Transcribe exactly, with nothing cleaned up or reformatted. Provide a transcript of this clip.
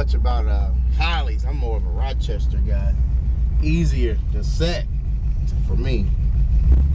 much about uh, Harleys. I'm more of a Rochester guy. Easier to set for me.